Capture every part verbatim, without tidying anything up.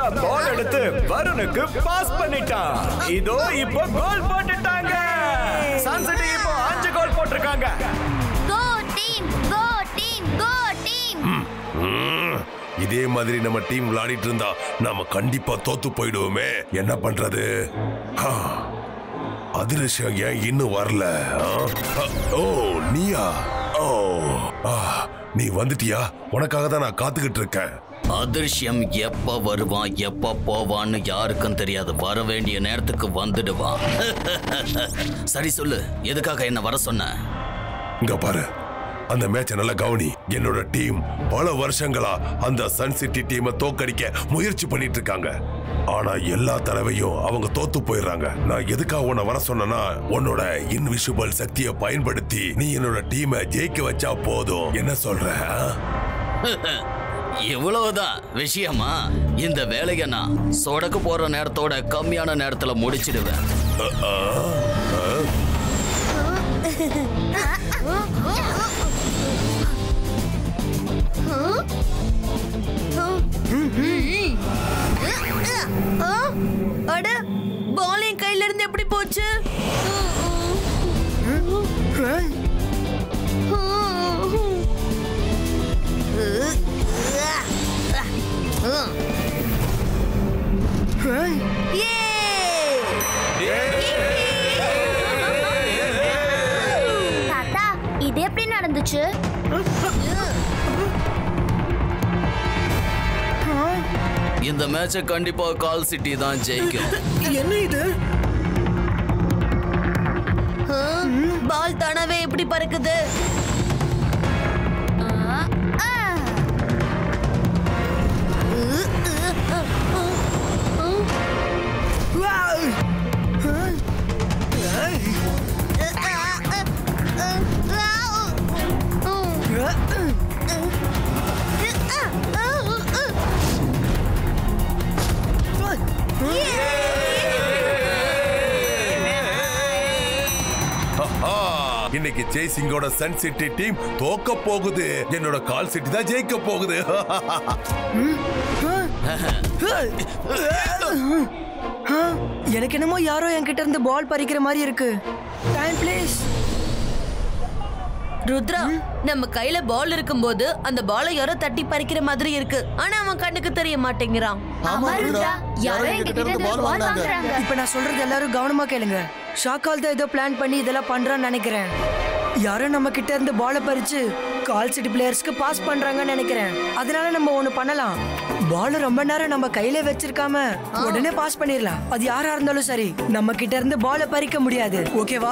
ருத்ரா பால் எடுத்து வருணுக்கு பாஸ் பண்ணிட்டான். இதோ இப்போ கோல் போட்டுட்டாங்க. சன்சிட்டி இப்போ அஞ்சு கோல் போட்டிருக்காங்க. Go team, go team, go team. இதே மாதிரி நம்ம டீம் விளையாடிட்டு இருந்தா நாம கண்டிப்பா தோத்து போயிடுவோமே. என்ன பண்றது? அதிர்ஷ்டம் ஏன் இன்னும் வரல? ஓ நீயா? ஓ நீ வந்துட்டியா? உனக்காக தான் நான் காத்துக்கிட்டு இருக்கேன். அதிர்ஷ்யம் எப்ப வருவான் எப்ப போவான்னு யாருக்கும் தெரியாது. வர வேண்டிய நேரத்துக்கு வந்துடுவான். சரி சொல்லு, எதுக்காக என்ன வர சொன்ன? இங்க பாரு, அந்த மேட்ச நல்ல கவனி. என்னோட டீம் பல வருஷங்களா அந்த சன் சிட்டி டீமை தோக்கடிக்க முயற்சி பண்ணிட்டு இருக்காங்க. ஆனா எல்லா தடவையும் அவங்க தோத்து போயிடுறாங்க. நான் எதுக்காக உன்னை வர சொன்னா, உன்னோட இன்விசிபிள் சக்தியை பயன்படுத்தி நீ என்னோட டீமை ஜெயிக்க வச்சா போதும். என்ன சொல்ற? இவ்வளவுதான் விஷயமா? இந்த வேலையை நான் சொடக்கு போற நேரத்தோட கம்மியான நேரத்துல முடிச்சிடுவேன். அட, பால் என் கையில இருந்து எப்படி போச்சு? தாத்தா, இது எப்படி நடந்துச்சு? இந்த மேட்சை கண்டிப்பா கால் சிட்டி தான் ஜெயிக்கும். என்ன இது? பால் தானாவே எப்படி பறக்குது? இன்னைக்கு சேசிங்கோட சன் சிட்டி டீம் தோக்க போகுது. என்னோட கால் சிட்டி தான் ஜெயிக்க போகுது. எனக்கு என்னமோ யாரோ என்கிட்ட இருந்து பால் பறிக்கிற மாதிரி இருக்கு. Time please. ருத்ரா, நம்ம கையில பால் இருக்கும்போது அந்த பாலை யாரோ தட்டி பறிக்கிற மாதிரி இருக்கு. ஆனா அவன் கண்ணுக்கு தெரிய மாட்டேங்கிறான். ஆமா ருத்ரா, யாரோ என்கிட்ட இருந்து பால் வாங்குறாங்க. இப்ப நான் சொல்றது எல்லாரும் கவனமா கேளுங்க. ஷாக்கால் தான் ஏதோ பிளான் பண்ணி இதெல்லாம் பண்றான்னு நினைக்கிறேன். யாரோ நம்ம கிட்ட இருந்து பாலை பறிச்சு கால் சிட்டி பிளேயர்ஸ்க்கு பாஸ் பண்றாங்கன்னு நினைக்கிறேன். அதனால நம்ம ஒண்ணு பண்ணலாம். பால் ரொம்ப நேரம் நம்ம கையில வச்சிருக்காம உடனே பாஸ் பண்ணிடலாம். அது யாரா இருந்தாலும் சரி, நம்ம கிட்ட இருந்து பாலை பறிக்க முடியாது. ஓகேவா?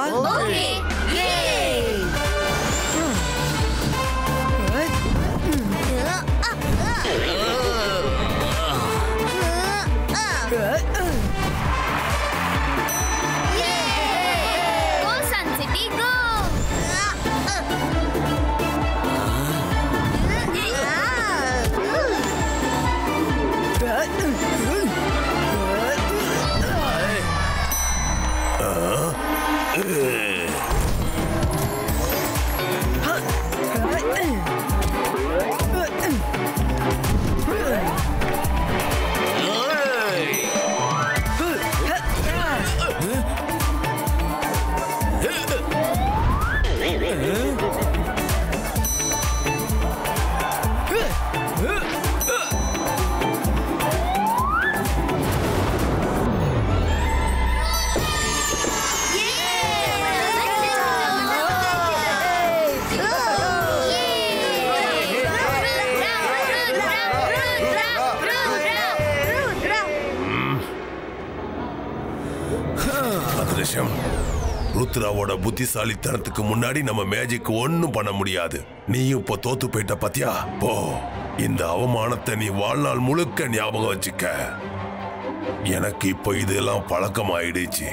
ருத்ராவோட புத்திசாலித்தனத்துக்கு முன்னாடி நம்ம மேஜிக் ஒன்னும் பண்ண முடியாது. நீயும் இப்போ தோத்து போயிட்ட பாத்தியா? போ, இந்த அவமானத்தை நீ வாழ்நாள் முழுக்க ஞாபகம் வச்சுக்க. எனக்கு இப்போ இதெல்லாம் பழக்கம் ஆயிடுச்சு.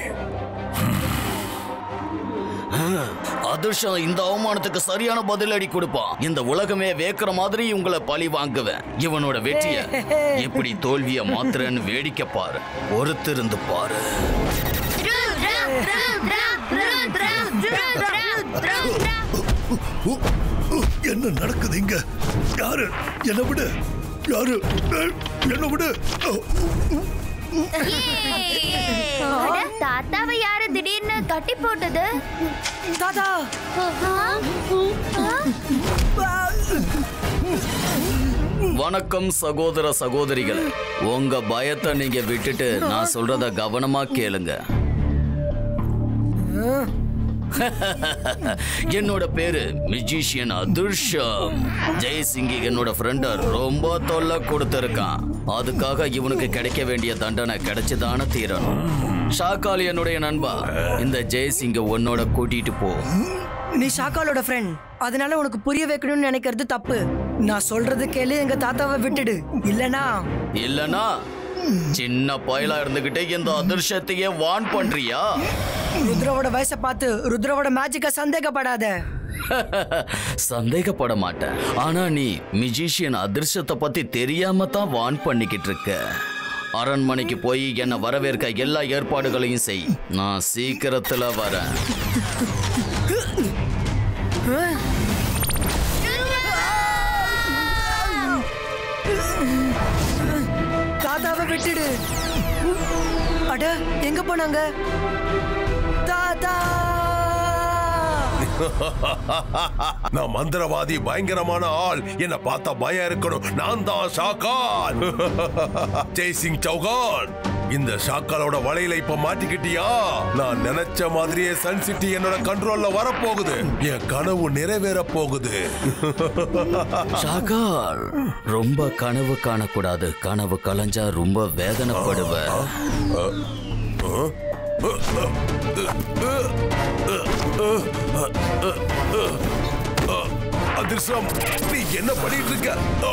அதிர்ஷ்டம் இந்த அவமானத்துக்கு சரியான பதிலடி கொடுப்பான். இந்த உலகமே வேக்கிற மாதிரி உங்களை பழி வாங்குவேன். இவனோட வெற்றிய எப்படி தோல்விய மாத்திரன்னு வேடிக்கை பாரு. பொறுத்திருந்து பாரு. என்ன நடக்குது இங்க? யாரு என்ன விட யாரு என்ன விடு. அட, தாத்தாவை யாரு திடீர்னு கட்டி போட்டது? தாத்தா வணக்கம் சகோதர சகோதரிகளே. உங்க பயத்தை நீங்க விட்டுட்டு நான் சொல்றத கவனமா கேளுங்க. என்னோட பேரு மியூசிஷியன் அதிர்ஷம். ஜெய்சிங்கி என்னோட ஃப்ரெண்ட ரொம்ப தொல்லை கொடுத்திருக்கான். அதுக்காக இவனுக்கு கிடைக்க வேண்டிய தண்டனை கிடைச்சுதானே தீரணும். ஷாக்கால் என்னுடைய நண்பா, இந்த ஜெய்சிங்க உன்னோட கூட்டிட்டு போ. நீ ஷாக்காலோட ஃப்ரெண்ட், அதனால உனக்கு புரிய வைக்கணும்னு நினைக்கிறது தப்பு. நான் சொல்றது கேளு, எங்க தாத்தாவை விட்டுடு. இல்லனா இல்லனா சின்ன பயலா இருந்துகிட்டே இந்த அதிர்ஷ்டத்தையே வான் பண்றியா? ருத்ரவோட வயசை பார்த்து ருத்ரவோட மேஜிக்க சந்தேகப்படாத. சந்தேகப்பட மாட்டேன். ஆனா நீ மியூசிஷியன் அதிர்ஷ்டத்தை பத்தி தெரியாம தான் வான் பண்ணிக்கிட்டு இருக்க. அரண்மனைக்கு போய் என்ன வரவேற்க எல்லா ஏற்பாடுகளையும் செய். நான் சீக்கிரத்துல வரேன். தாத்தாவை விட்டுடு. அட, எங்க போனாங்க? தாத்தா நான் மந்திரவாதி, பயங்கரமான ஆள். என்ன பார்த்தா பயம் இருக்கணும். நான் தான் ஷாக்கால். ஜெய்சிங் சௌகான். இந்த ஷாக்காலோட வலையில இப்ப மாட்டிக்கிட்டியா? நான் நினைச்ச மாதிரியே சன் சிட்டி என்னோட கண்ட்ரோல்ல வரப்போகுது. என் கனவு நிறைவேற போகுது. ஷாக்கால், ரொம்ப கனவு காணக்கூடாது. கனவு கலைஞ்சா ரொம்ப வேதனைப்படுவ. அதிர்ஷ்டம், நீ என்ன பண்ணிட்டு இருக்க?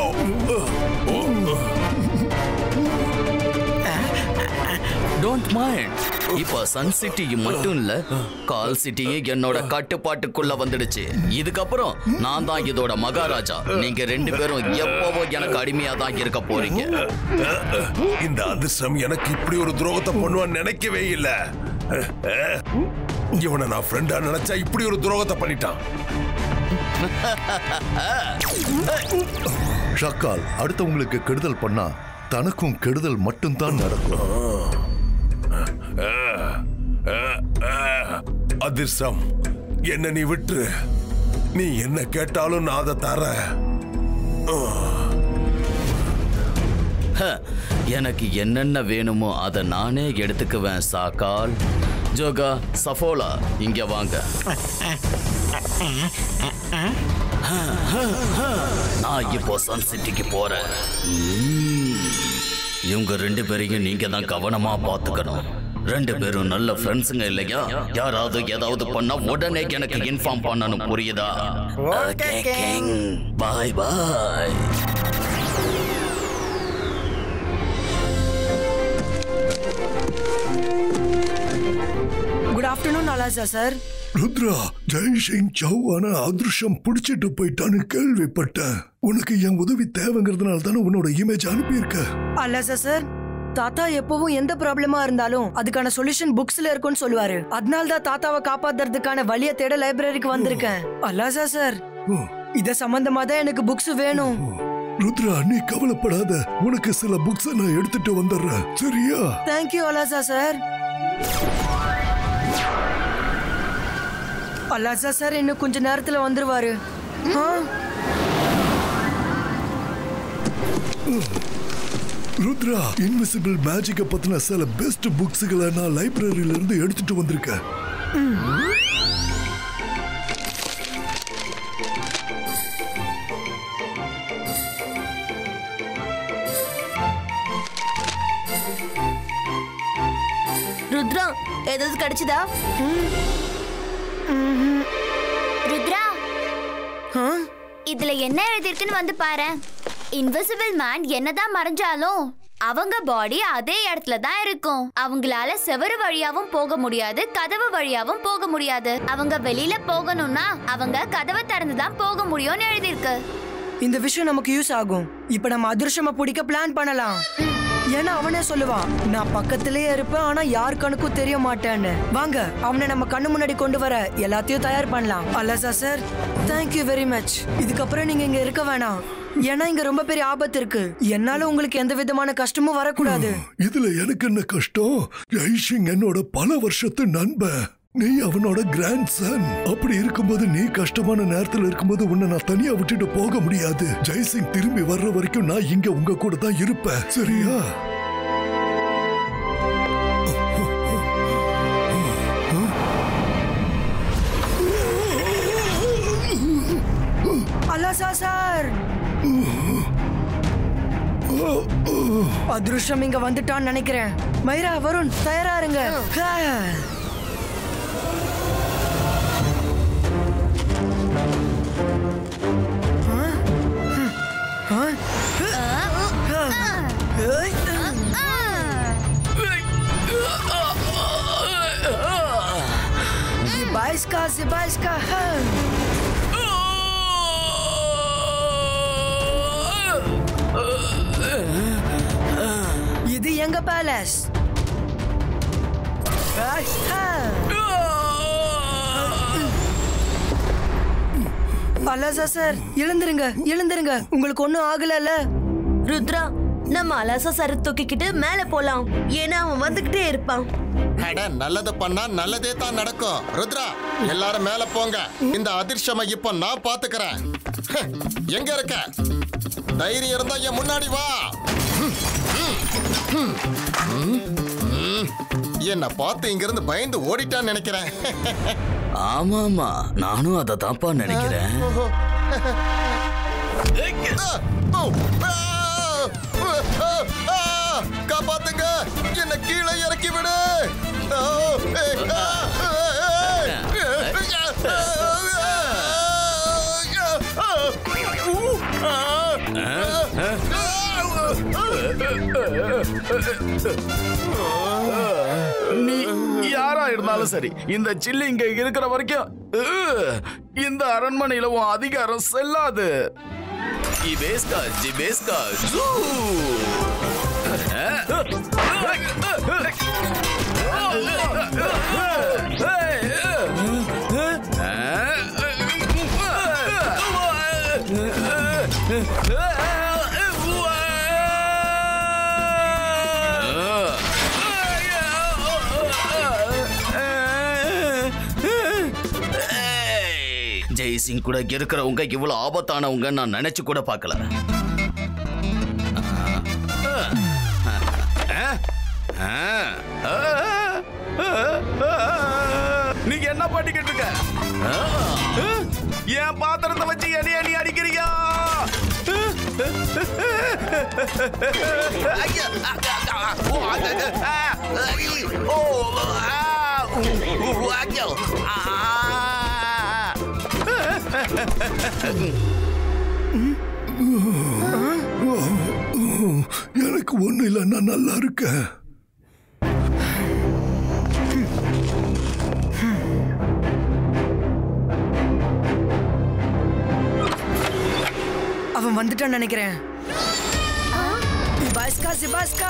Don't mind. இப்ப சன் சிட்டி மட்டும் இல்ல, கால் சிட்டியே என்னோட கட்டுப்பாட்டுக்குள்ள வந்துடுச்சு. இதுக்கப்புறம் நான் தான் இதோட மகாராஜா. நீங்க ரெண்டு பேரும் எப்பவோ எனக்கு அடிமையா தான் இருக்க போறீங்க. இந்த அதிர்ஷ்டம் எனக்கு இப்படி ஒரு துரோகத்தை பண்ணுவான்னு நினைக்கவே இல்ல. இவனை நான் ஃப்ரெண்டா நினைச்சா இப்படி ஒரு துரோகத்தை பண்ணிட்டான். ஷாக்கால் அடுத்தவங்களுக்கு கெடுதல் பண்ணா தனக்கும் கெடுதல் மட்டும்தான் நடக்கும். அதிர்ஷ்டம், என்ன நீ விட்டுரு. நீ என்ன கேட்டாலும் நான் அதை தரேன். எனக்கு என்னென்ன வேணுமோ அதை நானே எடுத்துக்குவேன். சாக்கால், ஜோகா, சஃபோலா, இங்க வாங்க. நான் இப்போ சன் சிட்டிக்கு போறேன். இவங்க ரெண்டு பேரையும் நீங்க தான் கவனமா பாத்துக்கணும். ரெண்டு பேரும் நல்ல ஃப்ரெண்ட்ஸுங்க இல்லையா? யாராவது ஏதாவது பண்ணா உடனே எனக்கு இன்ஃபார்ம் பண்ணணும், புரியுதா? Bye bye. குட் ஆஃப்டர்நூன் அலாசா சார். ருத்ரா, ஜெய்சிங் சௌகான அதிர்ஷ்டம் பிடிச்சிட்டு போயிட்டான்னு கேள்விப்பட்டேன். உனக்கு என் உதவி தேவைங்கிறதுனால தானே உன்னோட இமேஜ் அனுப்பியிருக்க. அலாசா சார், தாத்தா எப்பவும் எந்த ப்ராப்ளமா இருந்தாலும் அதுக்கான சொல்யூஷன் புக்ஸ்ல இருக்கும்னு சொல்லுவாரு. அதனால தான் தாத்தாவை காப்பாத்துறதுக்கான வழியை தேட லைப்ரரிக்கு வந்திருக்கேன். அலாசா சார், இத சம்பந்தமா தான் எனக்கு புக்ஸ் வேணும். ருத்ரா, நீ கவலைப்படாத. உனக்கு சில புக்ஸ் நான் எடுத்துட்டு வந்துடுறேன், சரியா? தேங்க்யூ அலாசா சார். அலாசா சார் இன்னும் கொஞ்ச நேரத்துல வந்துருவாரு. ருத்ரா, இன்விசிபிள் மேஜிக்க பத்தின சில பெஸ்ட் புக்ஸ்களை நான் லைப்ரரியில இருந்து எடுத்துட்டு வந்திருக்கேன். ருத்ரா, ஏதாவது கிடைச்சதா? ருத்ரா, இதுல என்ன எழுதிருக்குன்னு வந்து பாரு. இன்விசிபிள் மேன் என்னதான் மறைஞ்சாலும் அவங்க பாடி அதே இடத்துல தான் இருக்கும். அவங்களால செவரு வழியாவும் போக முடியாது, கதவு வழியாவும் போக முடியாது. அவங்க வெளியில போகணும்னா அவங்க கதவை திறந்துதான் போக முடியும்னு எழுதிருக்கு. இந்த விஷயம் நமக்கு யூஸ் ஆகும். இப்ப நம்ம அதிர்ஷ்டமா பிடிக்க பிளான் பண்ணலாம். ஏன்னா அவனே சொல்லுவான், நான் பக்கத்திலேயே இருப்பேன் ஆனா யார் கணக்கும் தெரிய மாட்டேன்னு. வாங்க, அவனை நம்ம கண்ணு முன்னாடி கொண்டு வர எல்லாத்தையும் தயார் பண்ணலாம். அலாசா சார், தேங்க்யூ வெரி மச். இதுக்கப்புறம் நீங்க இங்க இருக்க வேணாம். ஏன்னா இங்க ரொம்ப பெரிய ஆபத்து இருக்கு. என்னால உங்களுக்கு எந்த விதமான கஷ்டமும் வரக்கூடாது. இதுல எனக்கு என்ன கஷ்டம்? ஜெய்சிங் என்னோட பல வருஷத்து நண்பன். நீ அவனோட கிராண்ட் சன். அப்படி இருக்கும்போது நீ கஷ்டமான நேரத்துல இருக்கும்போது உன்னை நான் தனியா விட்டுட்டு போக முடியாது. ஜெய்சிங் திரும்பி வர்ற வரைக்கும் நான் இங்க உங்க கூட தான் இருப்பேன். சரியா? அலாசா சார், அதிருஷ்டம் இங்க வந்துட்டான்னு நினைக்கிறேன். மைரா, வருண், தயாரா இருங்க. Zibaiska, Zibaiska. இது எங்க பேலஸ். அலாசா சார், எழுந்துருங்க எழுந்துருங்க. உங்களுக்கு ஒண்ணும் ஆகல. ருத்ரா, நம்ம அலாசா சார் தூக்கிக்கிட்டு மேல போலாம். ஏன்னா அவன் வந்துகிட்டே இருப்பான். அட, நல்லது பண்ணா நல்லதே தான் நடக்கும். ருத்ரா, எல்லாரும் மேல போங்க. இந்த அதிர்ஷ்டமை இப்ப நான் பாத்துக்கிறேன். எங்க இருக்க? தைரியம் இருந்தா என் முன்னாடி வா. என்ன பார்த்து இங்க இருந்து பயந்து ஓடிட்டான்னு நினைக்கிறேன். ஆமாமா, நானும் அதை தான்ப்பா நினைக்கிறேன். காப்பாத்துங்க, என்ன கீழே இறக்கி விடு. நீ யாரா இருந்தாலும் சரி, இந்த சில்லு இங்க இருக்கிற வரைக்கும் இந்த அரண்மனையில உன் அதிகாரம் செல்லாது. இபேஸ்கா ஜிபேஸ்கா ஜூ. ஜெய்சிங் கூட இருக்கிறவங்க இவ்வளவு ஆபத்தானவங்க நான் நினைச்சு கூட பார்க்கல. நீங்க என்ன பண்ணிக்கிட்டு இருக்க? என் பாத்திரத்தை வச்சு எடி அடி அடிக்கிறீங்க. எனக்கு ஒண்ணு இல்ல, நான் நல்லா இருக்கேன். அவன் வந்துட்டான்னு நினைக்கிறேன். Zibaiska, Zibaiska.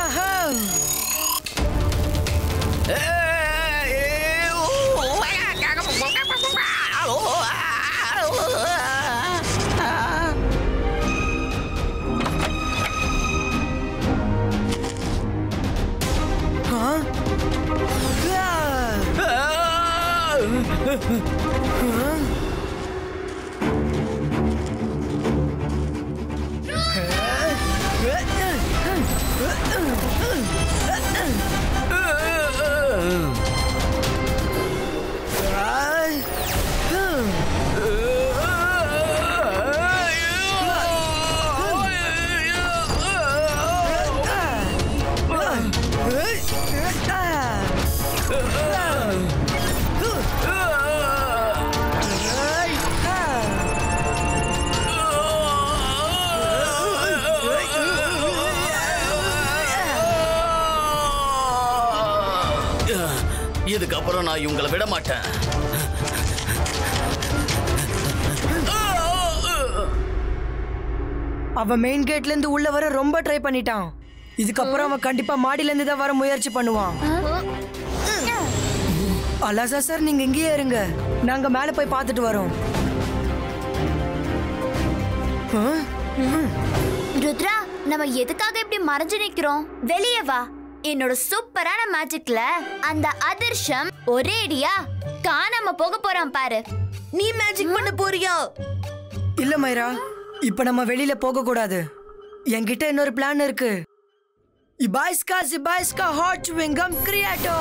இதுக்கப்புறம் நான் இவங்களை விட மாட்டேன். அவன் மெயின் கேட்ல இருந்து உள்ள வர ரொம்ப ட்ரை பண்ணிட்டான். இதுக்கப்புறம் அவன் கண்டிப்பா மாடியில இருந்து தான் வர முயற்சி பண்ணுவான். அலாசா சார், நீங்க இங்கேயே இருங்க, நாங்க மேல போய் பார்த்துட்டு வரோம். ருத்ரா, நம்ம எதுக்காக இப்படி மறைஞ்சு நிக்கிறோம்? வெளியே வா. என்னோட சூப்பரான மேஜிக்ல அந்த அதிர்ஷம் ஒரேடியா காணாம போக போறான் பாரு. நீ மேஜிக் பண்ண போறியா? இல்ல மைரா, இப்ப நம்ம வெளியில போக கூடாது. என்கிட்ட இன்னொரு பிளான் இருக்கு. இபாய்ஸ்கா ஜிபாய்ஸ்கா ஹாட் விங்கம் கிரியேட்டோ.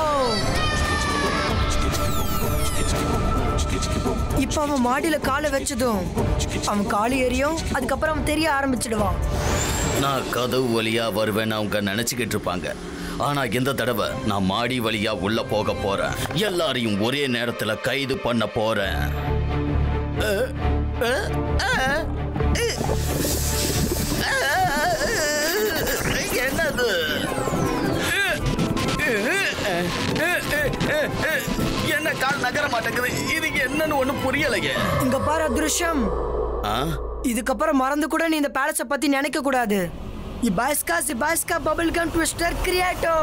இப்ப அவன் மாடியில காலை வச்சதும் அவன் காலி எரியும். அதுக்கப்புறம் அவன் தெரிய ஆரம்பிச்சிடுவான். நான் கதவு வழியா வருவேன்னு அவங்க நினைச்சுக்கிட்டு இருப்பாங்க. ஆனா இந்த தடவை நான் மாடி வழியா உள்ள போக போறேன். எல்லாரையும் ஒரே நேரத்துல கைது பண்ண போறேன். என்னது? என்ன கால் நகர மாட்டேங்குது. இது என்னன்னு ஒண்ணும் புரியலையே. இங்க பாரு அதிர்ஷம், இதுக்கப்புறம் மறந்து கூட நீ இந்த பேலஸ பத்தி நினைக்க கூடாது. இபாய்ஸ்கா ஜிபாய்ஸ்கா பபிள் கம் ட்விஸ்டர் கிரியேட்டோ.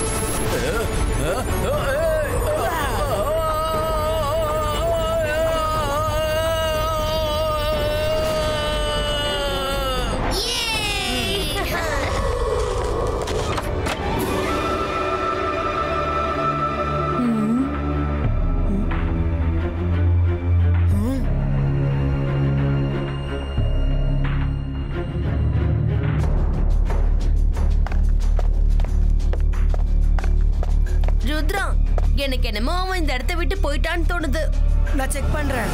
ருத்ரா, எனக்கு என்னமோ அவன் இந்த இடத்தை விட்டு போயிட்டான்னு தோணுது. நான் செக் பண்றேன்.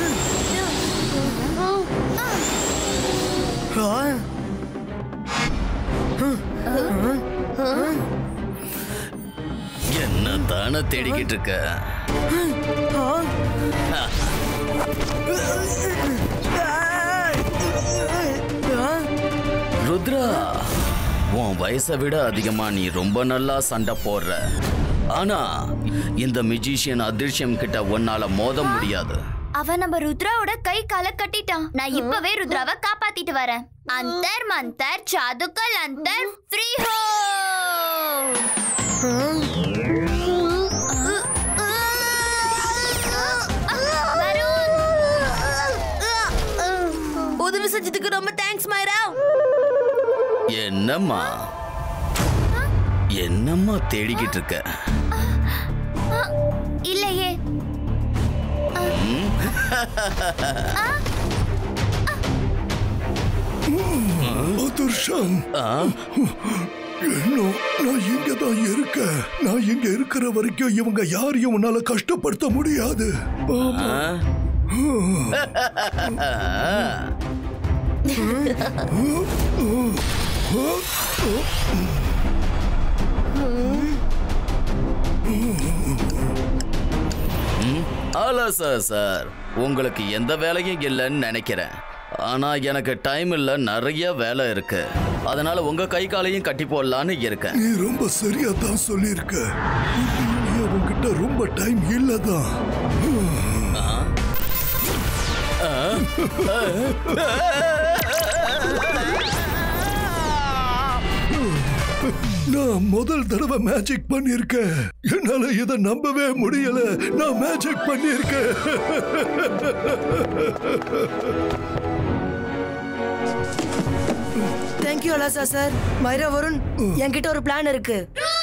என்ன தானே தேடிக்கிட்டு இருக்க? ருத்ரா, உன் வயசை விட அதிகமா நீ ரொம்ப நல்லா சண்டை போடுற. ஆனா இந்த மியூசிஷியன் அதிர்ஷ்யம் கிட்ட உன்னால மோத முடியாது. அவன் நம்ம ருத்ராவோட கை கால கட்டிட்டான். நான் இப்பவே ருத்ராவை காப்பாத்திட்டு வரேன். அந்தர் மந்தர் சாதுக்கல் அந்தர் ஃப்ரீ ஹோ. உதவி செஞ்சதுக்கு ரொம்ப தேங்க்ஸ் மைரா. என்னம்மா என்னம்மா தேடிக்கிட்டு இருக்க? இல்லையே. அதிர்ஷம், இன்னும் நான் இங்கதான் இருக்கேன். நான் இங்க இருக்கிற வரைக்கும் இவங்க யாரையும் உன்னால கஷ்டப்படுத்த முடியாது. ஹலோ சார் சார் உங்களுக்கு எந்த வேலையும் இல்லைன்னு நினைக்கிறேன். ஆனா எனக்கு டைம் இல்ல, நிறைய வேலை இருக்கு. அதனால உங்க கை காலையும் கட்டி போடலான்னு இருக்கேன். நீ ரொம்ப சரியா தான் சொல்லியிருக்க. உங்ககிட்ட ரொம்ப டைம் இல்லதான். நான் முதல் தடவை மேஜிக் பண்ணிருக்கேன். என்னால இதை நம்பவே முடியல. நான் மேஜிக் பண்ணிருக்கேன். தேங்க்யூ அலாசா சார். மைரா வருண், என்கிட்ட ஒரு பிளான் இருக்கு.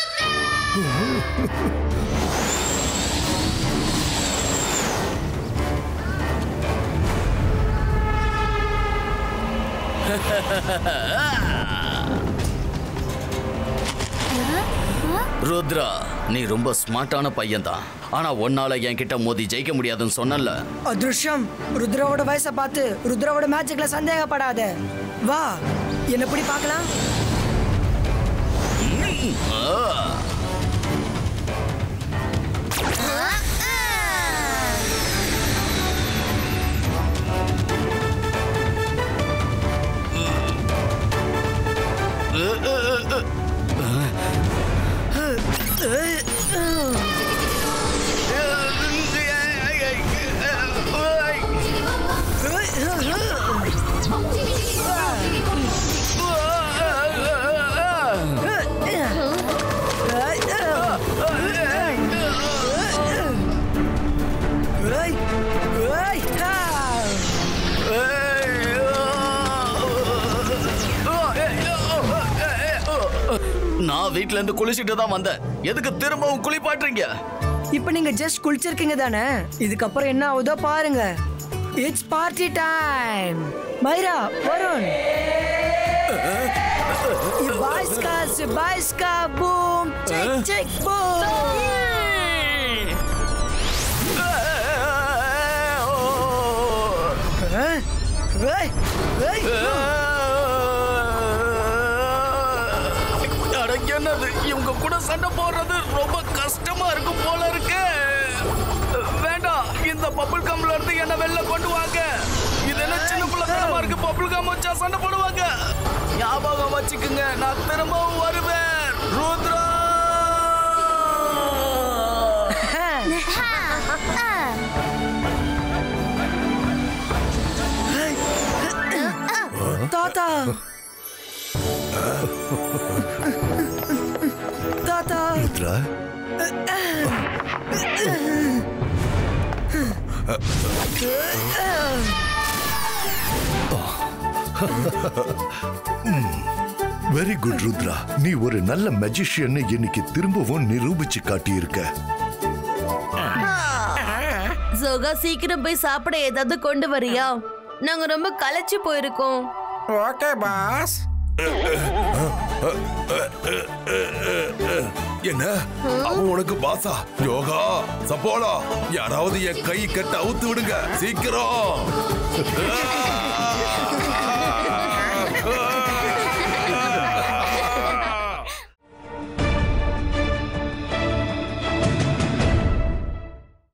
ருத்ரா, நீ ரொம்ப ஸ்மார்ட்டான பையன் தான். ஆனா ஒன்னால என்கிட்ட மோதி ஜெயிக்க முடியாதுன்னு சொன்னல. அதிர்ஷ்டம், ருத்ராவோட வயசை பார்த்து ருத்ராவோட மேஜிக்ல சந்தேகப்படாத. வா, என்ன எப்படி பார்க்கலாம்? நான் வீட்ல இருந்து குளிச்சிட்டு தான் வந்தேன். எதுக்கு திரும்பவும் குளிப்பாட்டுறீங்க? இப்போ நீங்க ஜஸ்ட் குளிச்சிருக்கீங்க தானே? இதுக்கப்புறம் என்ன ஆகுதோ பாருங்க. It's party time. Myra, Varun, Ibaska, Ibaska, boom, check, check, boom. Hey, hey, hey. என்னது இவங்க கூட சண்டை போடுறது ரொம்ப கஷ்டமா இருக்கு போல இருக்கு. வேண்டாம், இந்த பப்புள் கம்ல இருந்து என்ன வெளில கொண்டு வாங்க. இது என்ன சின்ன பிள்ளைத்தனமா இருக்கு. பப்புள் கம் வச்சா சண்டை போடுவாங்க. ஞாபகம் வச்சுக்குங்க, நான் திரும்பவும் வருவேன். ருத்ரா, தாத்தா தாத்தா ருத்ரா, வெரி குட் ருத்ரா. நீ ஒரு நல்ல மெஜிஷியன் இன்னைக்கு திரும்பவும் நிரூபிச்சு காட்டியிருக்க. ஜோகா, சீக்கிரம் போய் சாப்பிட ஏதாவது கொண்டு வரியா? நாங்க ரொம்ப களைச்சு போயிருக்கோம். Okay boss. என்ன அவன் உனக்கு பாசா? யோகா, சப்போலா, யாராவது என் கை கட்ட அவுத்து விடுங்க சீக்கிரம்.